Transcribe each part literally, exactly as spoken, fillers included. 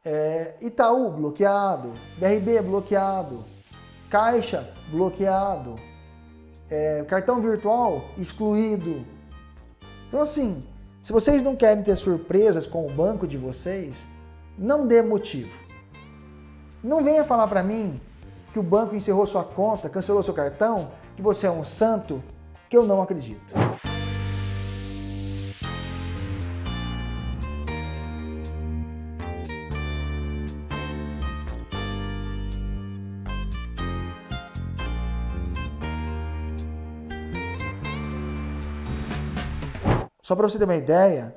É, Itaú bloqueado, B R B bloqueado, Caixa bloqueado, é, cartão virtual excluído. Então assim, se vocês não querem ter surpresas com o banco de vocês, não dê motivo. Não venha falar para mim que o banco encerrou sua conta, cancelou seu cartão, que você é um santo, que eu não acredito. Só para você ter uma ideia,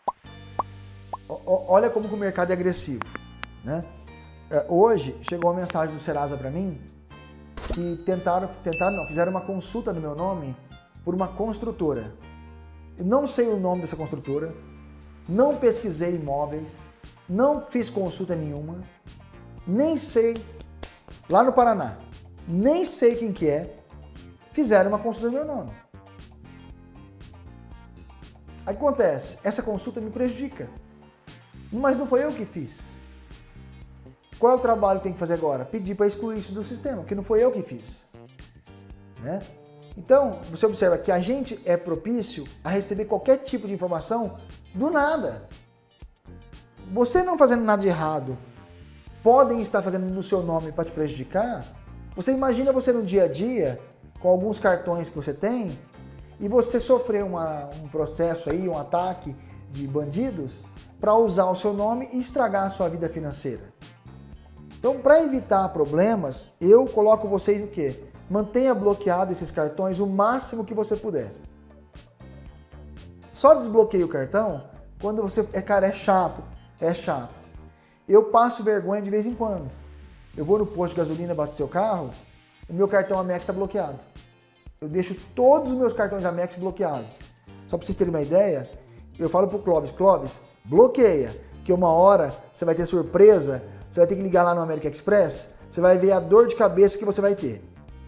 olha como que o mercado é agressivo, né? Hoje chegou uma mensagem do Serasa para mim que tentaram, tentaram não, fizeram uma consulta no meu nome por uma construtora. Eu não sei o nome dessa construtora, não pesquisei imóveis, não fiz consulta nenhuma, nem sei, lá no Paraná, nem sei quem que é, fizeram uma consulta no meu nome. Aí acontece, essa consulta me prejudica, mas não foi eu que fiz. Qual é o trabalho que tem que fazer agora? Pedir para excluir isso do sistema, que não foi eu que fiz. Né? Então, você observa que a gente é propício a receber qualquer tipo de informação do nada. Você não fazendo nada de errado, podem estar fazendo no seu nome para te prejudicar? Você imagina você no dia a dia, com alguns cartões que você tem, e você sofrer uma, um processo aí, um ataque de bandidos para usar o seu nome e estragar a sua vida financeira. Então, para evitar problemas, eu coloco vocês o quê? Mantenha bloqueado esses cartões o máximo que você puder. Só desbloqueie o cartão quando você... É, cara, é chato, é chato. Eu passo vergonha de vez em quando. Eu vou no posto de gasolina abastecer o carro, o meu cartão Amex está bloqueado. Eu deixo todos os meus cartões Amex bloqueados. Só para vocês terem uma ideia, eu falo pro Clóvis, Clóvis, bloqueia, que uma hora você vai ter surpresa, você vai ter que ligar lá no American Express, você vai ver a dor de cabeça que você vai ter.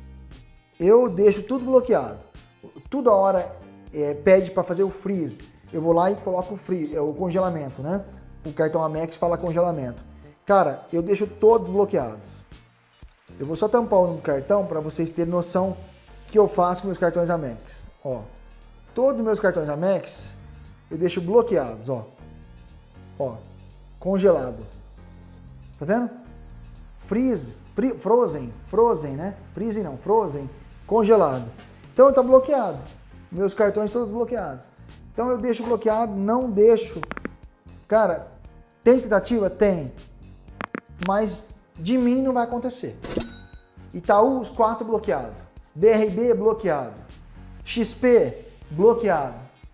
Eu deixo tudo bloqueado. Toda hora é, pede para fazer o freeze. Eu vou lá e coloco o, freeze, o congelamento, né? O cartão Amex fala congelamento. Cara, eu deixo todos bloqueados. Eu vou só tampar o número do cartão para vocês terem noção que eu faço com meus cartões Amex. Ó, todos os meus cartões Amex eu deixo bloqueados, ó. Ó, congelado. Tá vendo? Freeze, free, frozen, frozen, né? Freeze não, frozen, congelado. Então tá bloqueado. Meus cartões todos bloqueados. Então eu deixo bloqueado, não deixo. Cara, tem tentativa? Tem. Mas de mim não vai acontecer. Itaú, os quatro bloqueados. B R B bloqueado. X P bloqueado.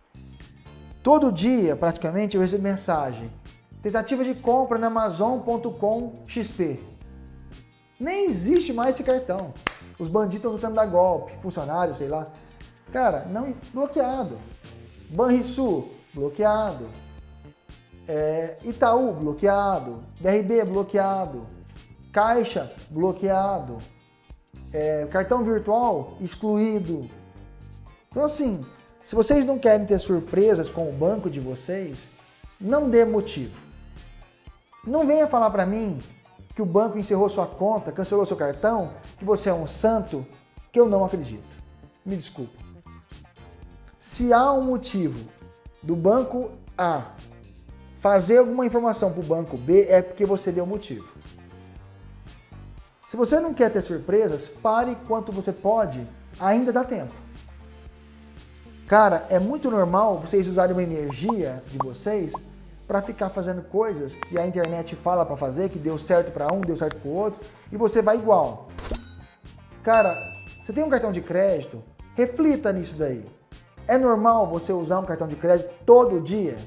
Todo dia, praticamente, eu recebo mensagem. Tentativa de compra na Amazon ponto com X P. Nem existe mais esse cartão. Os bandidos estão tentando dar golpe, funcionários, sei lá. Cara, não, bloqueado. Banrisul, bloqueado. É, Itaú, bloqueado. B R B, bloqueado. Caixa, bloqueado. É, cartão virtual, excluído. Então assim, se vocês não querem ter surpresas com o banco de vocês, não dê motivo. Não venha falar para mim que o banco encerrou sua conta, cancelou seu cartão, que você é um santo, que eu não acredito. Me desculpa. Se há um motivo do banco A fazer alguma informação para o banco B, é porque você deu motivo. Se você não quer ter surpresas, pare quanto você pode, ainda dá tempo. Cara, é muito normal vocês usarem uma energia de vocês para ficar fazendo coisas que a internet fala para fazer, que deu certo para um, deu certo para o outro, e você vai igual. Cara, você tem um cartão de crédito, reflita nisso daí. É normal você usar um cartão de crédito todo dia?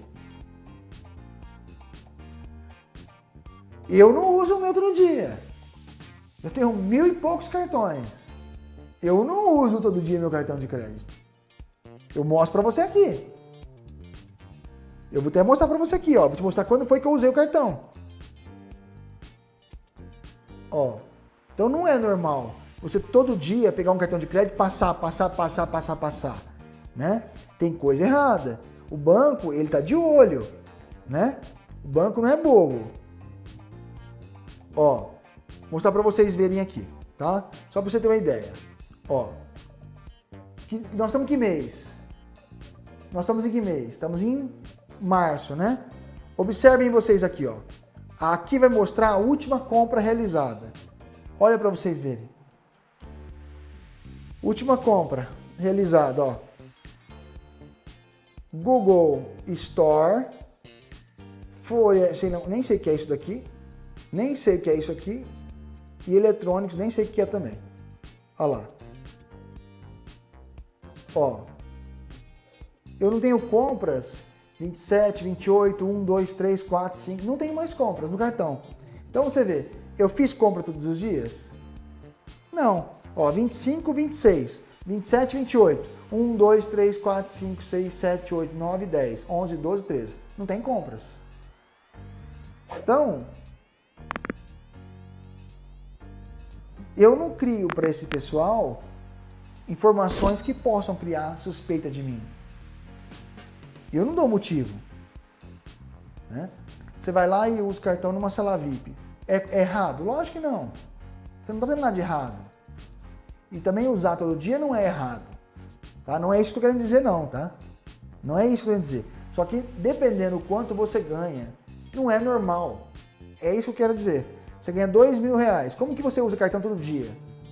Eu não uso o meu todo dia. Eu tenho mil e poucos cartões. Eu não uso todo dia meu cartão de crédito. Eu mostro para você aqui. Eu vou até mostrar para você aqui, ó. Vou te mostrar quando foi que eu usei o cartão. Ó. Então não é normal você todo dia pegar um cartão de crédito, passar, passar, passar, passar, passar, né? Tem coisa errada. O banco, ele tá de olho, né? O banco não é bobo. Ó, vou mostrar para vocês verem aqui, tá? Só para você ter uma ideia. Ó, que, nós estamos em que mês? Nós estamos em que mês? Estamos em março, né? Observem vocês aqui, ó. Aqui vai mostrar a última compra realizada. Olha para vocês verem. Última compra realizada, ó. Google Store. Folha, sei não, nem sei o que é isso daqui. Nem sei o que é isso aqui. E eletrônicos, nem sei o que é também. Olha lá. Ó. Eu não tenho compras vinte e sete, vinte e oito, um, dois, três, quatro, cinco. Não tenho mais compras no cartão. Então você vê, eu fiz compra todos os dias? Não. Ó, vinte e cinco, vinte e seis, vinte e sete, vinte e oito. um, dois, três, quatro, cinco, seis, sete, oito, nove, dez, onze, doze, treze. Não tem compras. Então, eu não crio para esse pessoal informações que possam criar suspeita de mim. Eu não dou motivo. Né? Você vai lá e usa o cartão numa sala V I P. É, é errado? Lógico que não. Você não está vendo nada de errado. E também usar todo dia não é errado. Tá? Não é isso que eu tô querendo dizer não, tá? Não é isso que eu quero dizer. Só que dependendo do quanto você ganha, não é normal. É isso que eu quero dizer. Você ganha dois mil reais. Como que você usa cartão todo dia?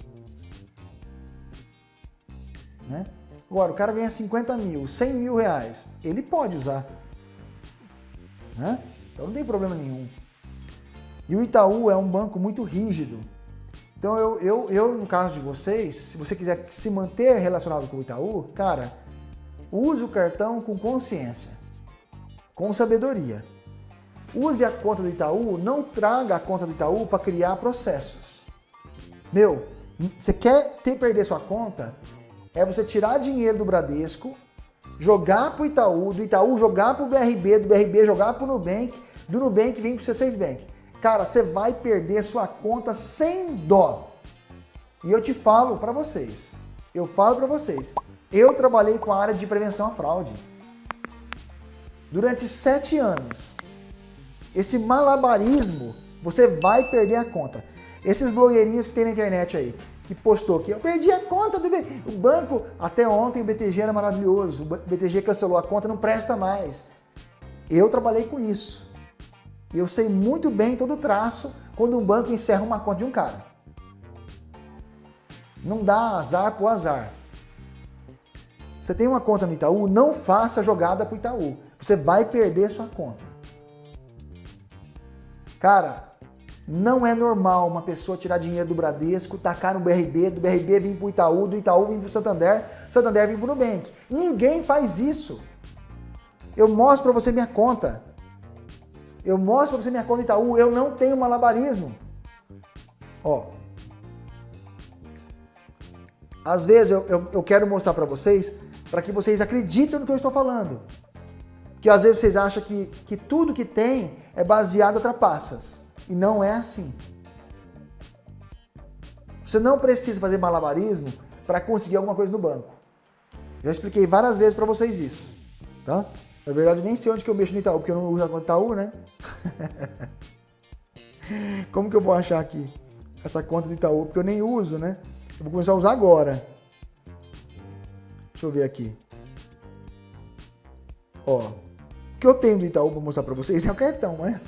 Né? Agora, o cara ganha cinquenta mil, cem mil reais. Ele pode usar. Né? Então não tem problema nenhum. E o Itaú é um banco muito rígido. Então eu, eu, eu, no caso de vocês, se você quiser se manter relacionado com o Itaú, cara, use o cartão com consciência, com sabedoria. Use a conta do Itaú, não traga a conta do Itaú para criar processos. Meu, você quer ter perder sua conta? É você tirar dinheiro do Bradesco, jogar para o Itaú, do Itaú jogar para o B R B, do B R B jogar para o Nubank, do Nubank vem para o C seis Bank. Cara, você vai perder sua conta sem dó. E eu te falo para vocês, eu falo para vocês, eu trabalhei com a área de prevenção à fraude durante sete anos. Esse malabarismo, você vai perder a conta. Esses blogueirinhos que tem na internet aí, que postou que eu perdi a conta do B T G. O banco, até ontem o B T G era maravilhoso, o B T G cancelou a conta, não presta mais. Eu trabalhei com isso. Eu sei muito bem todo o traço quando um banco encerra uma conta de um cara. Não dá azar pro azar. Você tem uma conta no Itaú, não faça jogada pro Itaú. Você vai perder sua conta. Cara, não é normal uma pessoa tirar dinheiro do Bradesco, tacar no B R B, do B R B vir pro Itaú, do Itaú vir pro Santander, Santander vir pro Nubank. Ninguém faz isso. Eu mostro para você minha conta. Eu mostro para você minha conta do Itaú, eu não tenho malabarismo. Ó. Às vezes eu, eu, eu quero mostrar para vocês, para que vocês acreditem no que eu estou falando. Que às vezes vocês acham que, que tudo que tem é baseado em trapaças. E não é assim. Você não precisa fazer malabarismo para conseguir alguma coisa no banco. Já expliquei várias vezes para vocês isso. Tá? Na verdade, nem sei onde que eu mexo no Itaú, porque eu não uso a conta Itaú, né? Como que eu vou achar aqui essa conta do Itaú? Porque eu nem uso, né? Eu vou começar a usar agora. Deixa eu ver aqui. Ó, o que eu tenho do Itaú para mostrar para vocês é o cartão, né?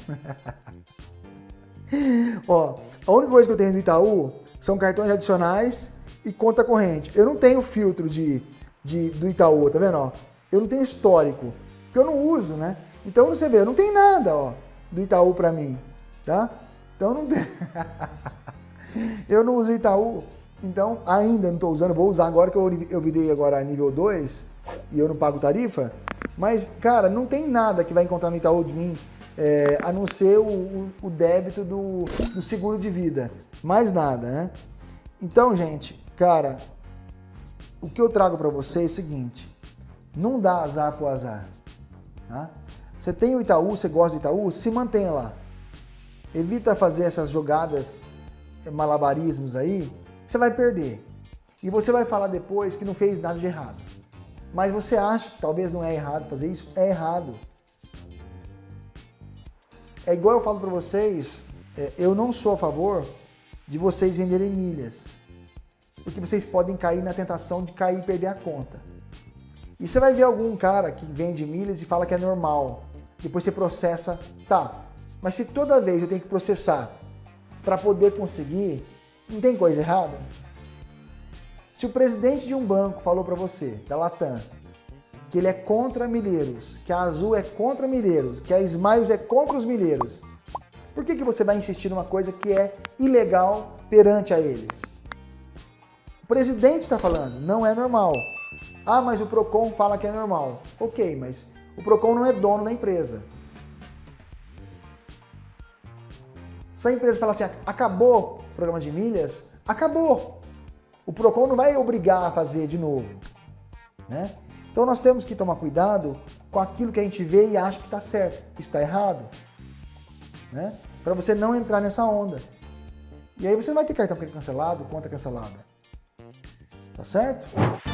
Ó, a única coisa que eu tenho do Itaú são cartões adicionais e conta corrente. Eu não tenho filtro de, de, do Itaú, tá vendo? Ó, eu não tenho histórico, porque eu não uso, né? Então você vê, não tem nada, ó, do Itaú para mim, tá? Então não tem. Eu não uso Itaú, então ainda não estou usando, vou usar agora que eu, eu virei agora nível dois e eu não pago tarifa. Mas, cara, não tem nada que vai encontrar no Itaú de mim, é, a não ser o, o, o débito do, do seguro de vida. Mais nada, né? Então, gente, cara, o que eu trago para vocês é o seguinte: não dá azar pro azar. Tá? Você tem o Itaú, você gosta do Itaú, se mantenha lá. Evita fazer essas jogadas, malabarismos aí, você vai perder. E você vai falar depois que não fez nada de errado. Mas você acha que talvez não é errado fazer isso? É errado. É igual eu falo para vocês, é, eu não sou a favor de vocês venderem milhas, porque vocês podem cair na tentação de cair e perder a conta. E você vai ver algum cara que vende milhas e fala que é normal, depois você processa, tá, mas se toda vez eu tenho que processar para poder conseguir, não tem coisa errada? Se o presidente de um banco falou para você, da Latam, que ele é contra milheiros, que a Azul é contra milheiros, que a Smiles é contra os milheiros, por que que você vai insistir numa coisa que é ilegal perante a eles? O presidente está falando, não é normal. Ah, mas o Procon fala que é normal. Ok, mas o Procon não é dono da empresa. Se a empresa falar assim, acabou o programa de milhas, acabou. O Procon não vai obrigar a fazer de novo, né? Então nós temos que tomar cuidado com aquilo que a gente vê e acha que está certo, que está errado, né? Para você não entrar nessa onda. E aí você não vai ter cartão cancelado, conta cancelada. Tá certo?